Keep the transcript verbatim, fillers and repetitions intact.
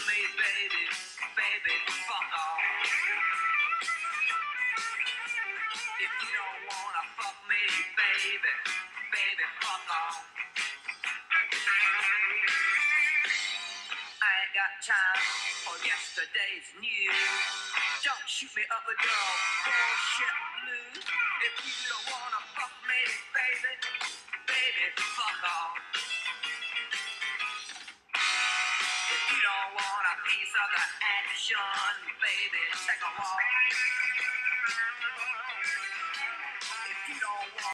me, baby, baby, fuck off. If you don't wanna fuck me, baby, baby, fuck off. I ain't got time for yesterday's news. Don't shoot me up the girl, bullshit blues. If you don't wanna fuck me, baby, baby, fuck off. If you don't want a piece of the action, baby, take a walk.